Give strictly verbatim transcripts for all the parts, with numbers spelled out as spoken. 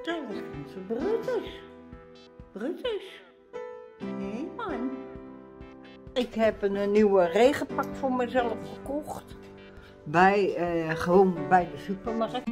Ja, dat is Brutus. Brutus. Nee, man. Ik heb een, een nieuwe regenpak voor mezelf gekocht. Bij, uh, gewoon bij de supermarkt.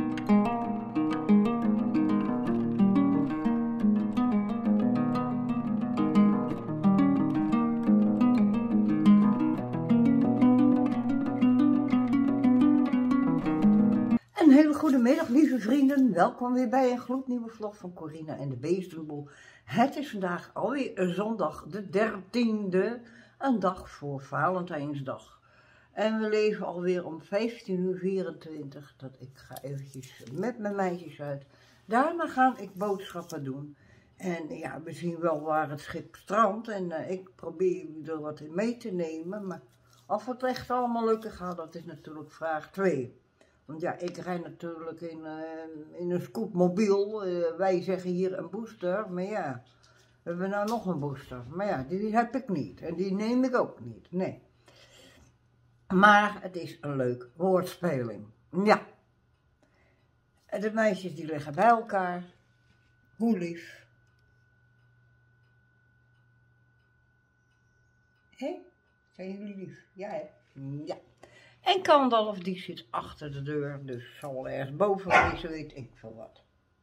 Een hele goede middag, lieve vrienden. Welkom weer bij een gloednieuwe vlog van Corina en de Beestenboel. Het is vandaag alweer zondag de dertiende, een dag voor Valentijnsdag. En we leven alweer om vijftien uur vierentwintig, dat ik ga eventjes met mijn meisjes uit. Daarna ga ik boodschappen doen. En ja, we zien wel waar het schip strandt en uh, ik probeer er wat in mee te nemen. Maar of het echt allemaal lukken gaat, dat is natuurlijk vraag twee. Want ja, ik rijd natuurlijk in, uh, in een scootmobiel. Uh, wij zeggen hier een booster, maar ja, we hebben nou nog een booster. Maar ja, die heb ik niet en die neem ik ook niet, nee. Maar het is een leuk woordspeling, ja. De meisjes die liggen bij elkaar, hoe lief. Hé, zijn jullie lief? Ja, hè? Ja. En Kandalf die zit achter de deur, dus zal ergens boven wezen, weet ik veel wat.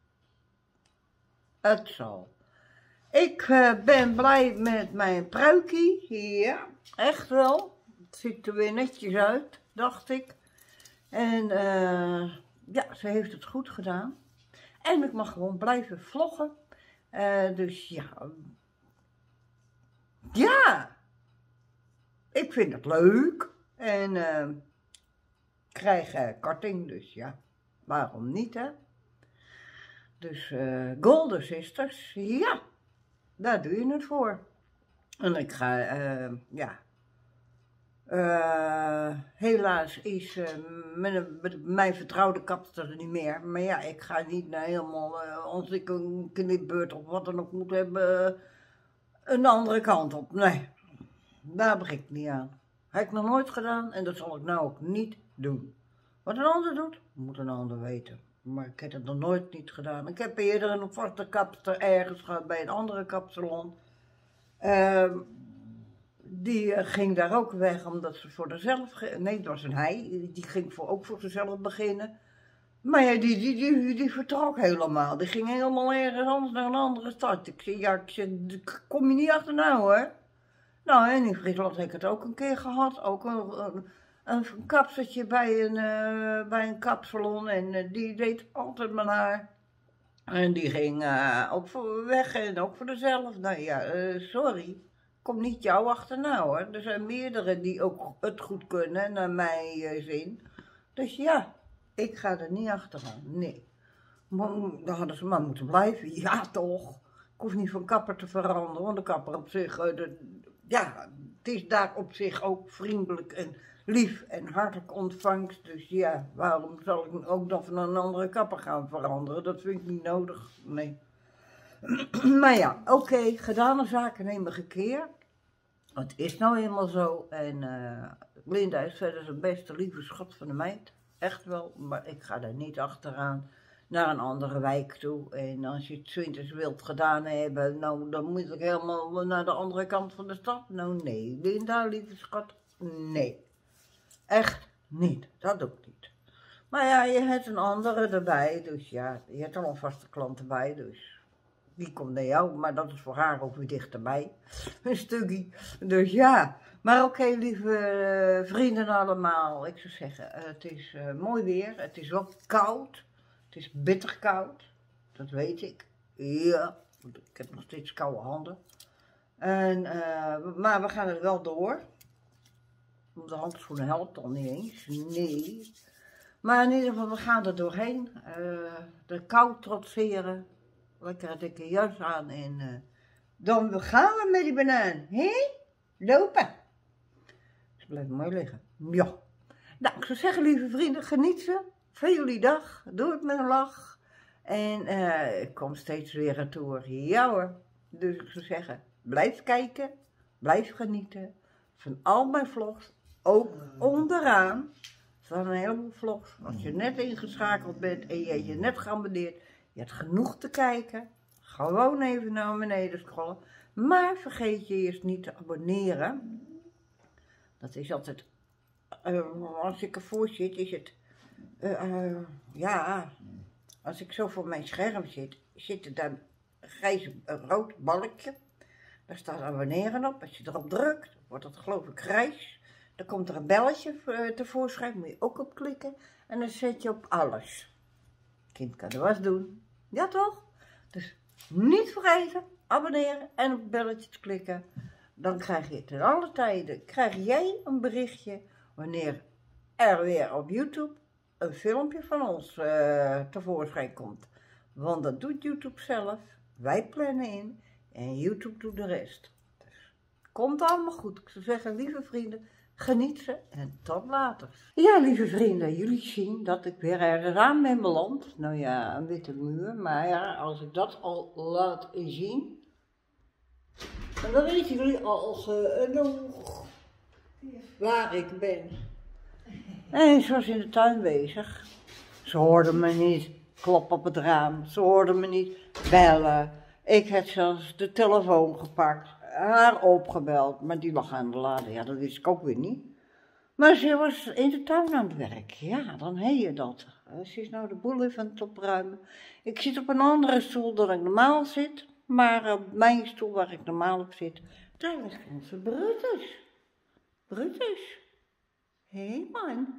Het zal. Ik uh, ben blij met mijn pruikie, ja, echt wel. Het ziet er weer netjes uit, dacht ik. En uh, ja, ze heeft het goed gedaan. En ik mag gewoon blijven vloggen. Uh, dus ja, ja, ik vind het leuk. En uh, krijg uh, korting, dus ja, waarom niet, hè? Dus uh, Golden Sisters, ja, daar doe je het voor. En ik ga, uh, ja, uh, helaas is uh, mijn, mijn vertrouwde kapster er niet meer. Maar ja, ik ga niet naar helemaal, uh, als ik een knipbeurt of wat dan ook moet hebben, uh, een andere kant op. Nee, daar begin ik niet aan. Heb ik nog nooit gedaan en dat zal ik nou ook niet doen. Wat een ander doet, moet een ander weten. Maar ik heb het nog nooit niet gedaan. Ik heb eerder een vaste kapster ergens gehad bij een andere kapsalon. Uh, die uh, ging daar ook weg omdat ze voor zichzelf... Nee, het was een hij. Die ging voor, ook voor zichzelf beginnen. Maar ja, die, die, die, die vertrok helemaal. Die ging helemaal ergens anders naar een andere stad. Ik zei, ja, ik zei, kom je niet achterna hoor. Nou, en in Friesland heb ik het ook een keer gehad. Ook een, een, een kapseltje bij een, uh, bij een kapsalon. En uh, die deed altijd mijn haar. En die ging uh, ook voor weg en ook voor zichzelf. Nou ja, uh, sorry. Kom niet jou achterna hoor. Er zijn meerdere die ook het goed kunnen, naar mijn uh, zin. Dus ja, ik ga er niet achteraan. Nee. Maar, dan hadden ze maar moeten blijven. Ja toch. Ik hoef niet van kapper te veranderen. Want de kapper op zich... Uh, de, Ja, het is daar op zich ook vriendelijk en lief en hartelijk ontvangst. Dus ja, waarom zal ik ook nog van een andere kapper gaan veranderen? Dat vind ik niet nodig, nee. Maar ja, oké, okay, gedane zaken nemen gekeerd. Het is nou eenmaal zo. En uh, Linda is verder zijn beste lieve schat van de meid. Echt wel, maar ik ga daar niet achteraan. Naar een andere wijk toe. En als je het twintig wilt gedaan hebben, nou dan moet ik helemaal naar de andere kant van de stad. Nou nee, Linda, lieve schat, nee. Echt niet, dat doe ik niet. Maar ja, je hebt een andere erbij, dus ja, je hebt al een vaste klant erbij, dus die komt naar jou. Maar dat is voor haar ook weer dichterbij, een stukje. Dus ja, maar oké, okay, lieve uh, vrienden allemaal, ik zou zeggen, uh, het is uh, mooi weer, het is wel koud. Het is bitter koud, dat weet ik. Ja, ik heb nog steeds koude handen. En, uh, maar we gaan het wel door. De handschoenen helpt al niet eens, nee. Maar in ieder geval, we gaan er doorheen. Uh, de kou trotseren. Lekker een dikke jas aan en uh, dan gaan we met die banaan. Hé? Lopen. Ze blijven mooi liggen. Ja. Nou, ik zou zeggen, lieve vrienden, geniet ze. Van jullie dag, doe het met een lach. En uh, ik kom steeds weer retour. Ja hoor. Dus ik zou zeggen, blijf kijken, blijf genieten van al mijn vlogs. Ook onderaan staan een heleboel vlogs. Als je net ingeschakeld bent en je hebt je net geabonneerd, Je hebt genoeg te kijken. Gewoon even naar beneden scrollen. Maar vergeet je eerst niet te abonneren. Dat is altijd, uh, als ik ervoor zit, is het, uh, uh, ja, als ik zo voor mijn scherm zit, zit er daar een grijs, een rood balkje. Daar staat abonneren op. Als je erop drukt, wordt het geloof ik grijs. Dan komt er een belletje uh, tevoorschijn, moet je ook op klikken. En dan zet je op alles. Kind kan de was doen. Ja toch? Dus niet vergeten, abonneren en op het belletje te klikken. Dan krijg je ten alle tijden, krijg jij een berichtje wanneer er weer op YouTube een filmpje van ons uh, tevoorschijn komt. Want dat doet YouTube zelf. Wij plannen in en YouTube doet de rest. Dus komt allemaal goed. Ik zou zeggen, lieve vrienden, geniet ze en tot later. Ja, lieve vrienden, jullie zien dat ik weer ergens aan ben beland. Nou ja, een witte muur, maar ja, als ik dat al laat zien, dan weten jullie al genoeg waar ik ben. En ze was in de tuin bezig. Ze hoorden me niet kloppen op het raam, ze hoorden me niet bellen. Ik had zelfs de telefoon gepakt, haar opgebeld, maar die lag aan de lade. Ja, dat wist ik ook weer niet. Maar ze was in de tuin aan het werk. Ja, dan heb je dat. Ze is nou de boel even aan het opruimen. Ik zit op een andere stoel dan ik normaal zit. Maar op mijn stoel waar ik normaal op zit, daar ligt onze Brutus. Brutus. Hé hey man.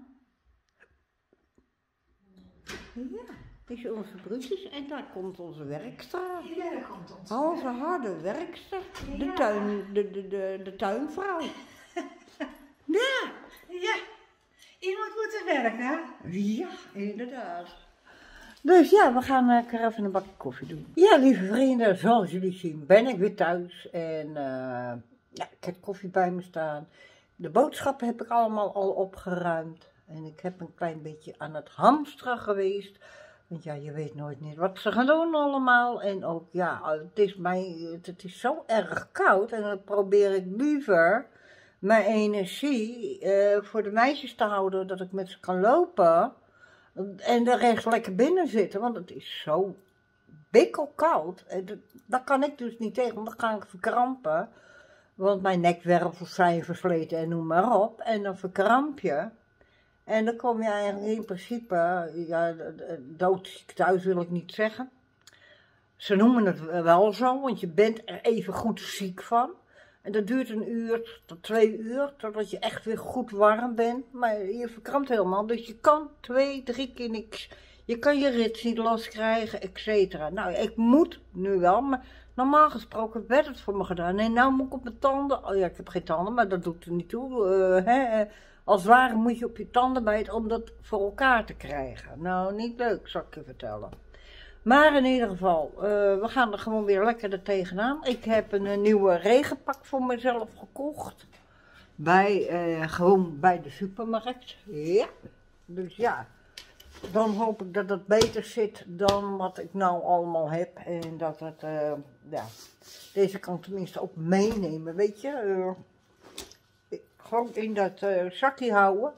Ja, dit is onze Brutus en daar komt onze werkster. Ja, daar komt onze Onze harde werkster. De, tuin, de, de, de, de tuinvrouw. Ja. Ja, iemand moet er werken. Ja, inderdaad. Dus ja, we gaan lekker even een bakje koffie doen. Ja, lieve vrienden, zoals jullie zien ben ik weer thuis. En uh, ja, ik heb koffie bij me staan. De boodschappen heb ik allemaal al opgeruimd. En ik heb een klein beetje aan het hamsteren geweest. Want ja, je weet nooit niet wat ze gaan doen allemaal. En ook, ja, het is, mij, het is zo erg koud. En dan probeer ik liever mijn energie uh, voor de meisjes te houden. Dat ik met ze kan lopen. En de rest lekker binnen zitten. Want het is zo bikkelkoud. En daar kan ik dus niet tegen. Want dan ga ik verkrampen. Want mijn nekwervels zijn versleten en noem maar op. En dan verkramp je. En dan kom je eigenlijk in principe, ja, doodziek thuis wil ik niet zeggen. Ze noemen het wel zo, want je bent er even goed ziek van. En dat duurt een uur tot twee uur, totdat je echt weer goed warm bent. Maar je verkrampt helemaal, dus je kan twee, drie keer niks. Je kan je rits niet loskrijgen, et cetera. Nou, ik moet nu wel, maar normaal gesproken werd het voor me gedaan. Nee, nou moet ik op mijn tanden. Oh ja, ik heb geen tanden, maar dat doet er niet toe. Uh, hè, als het ware moet je op je tanden bijten om dat voor elkaar te krijgen. Nou, niet leuk, zal ik je vertellen. Maar in ieder geval, uh, we gaan er gewoon weer lekker er tegenaan. Ik heb een, een nieuwe regenpak voor mezelf gekocht. Bij, uh, gewoon bij de supermarkt. Ja, dus ja. Dan hoop ik dat het beter zit dan wat ik nou allemaal heb. En dat het, uh, ja, deze kan ik tenminste ook meenemen, weet je. Uh, gewoon in dat uh, zakje houden.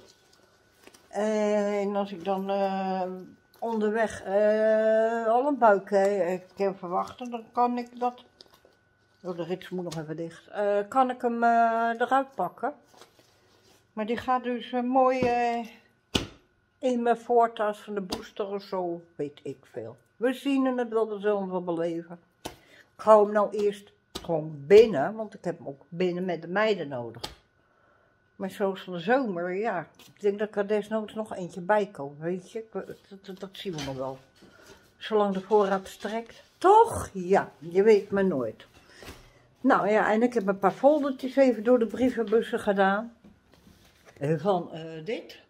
En als ik dan uh, onderweg uh, al een buik uh, kan verwachten, dan kan ik dat... Oh, de rits moet nog even dicht. Uh, kan ik hem uh, eruit pakken. Maar die gaat dus uh, mooi... Uh, in mijn voortas van de booster of zo, weet ik veel. We zien het wel, we zullen wel beleven. Ik hou hem nou eerst gewoon binnen, want ik heb hem ook binnen met de meiden nodig. Maar zoals van de zomer, ja, ik denk dat ik er desnoods nog eentje bij kom, weet je. Dat, dat, dat zien we nog wel. Zolang de voorraad strekt. Toch? Ja, je weet maar nooit. Nou ja, en ik heb een paar foldertjes even door de brievenbussen gedaan. Van uh, dit.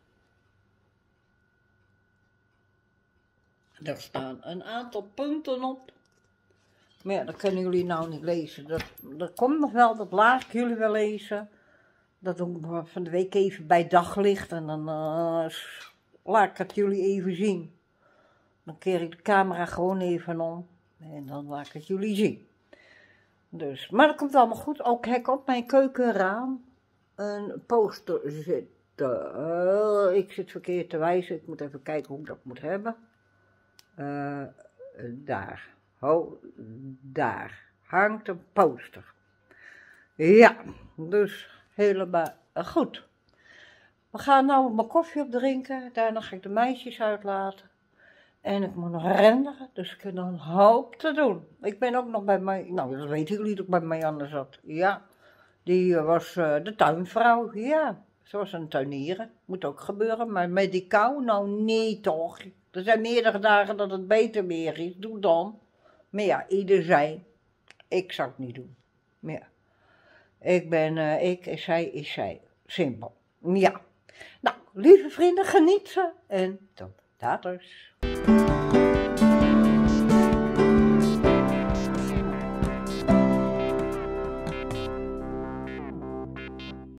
Daar staan een aantal punten op. Maar ja, dat kunnen jullie nou niet lezen. Dat, dat komt nog wel, dat laat ik jullie wel lezen. Dat doe ik van de week even bij daglicht. En dan uh, laat ik het jullie even zien. Dan keer ik de camera gewoon even om. En dan laat ik het jullie zien. Dus, maar dat komt allemaal goed. Ook heb ik op mijn keukenraam een poster zitten. Uh, ik zit verkeerd te wijzen. Ik moet even kijken hoe ik dat moet hebben. Uh, daar, ho, daar hangt een poster. Ja, dus helemaal goed. We gaan nou mijn koffie opdrinken, daarna ga ik de meisjes uitlaten. En ik moet nog renderen, dus ik heb nog een hoop te doen. Ik ben ook nog bij mij, nou dat weten jullie dat ik bij Marianne zat. Ja, die was uh, de tuinvrouw, ja. Ze was een tuinier, moet ook gebeuren, maar met die kou, nou nee toch. Er zijn meerdere dagen dat het beter weer is, doe dan. Maar ja, ieder zijn, ik zou het niet doen. Maar ja, ik ben uh, ik en zij is zij, simpel. Ja, nou, lieve vrienden, geniet ze en tot later.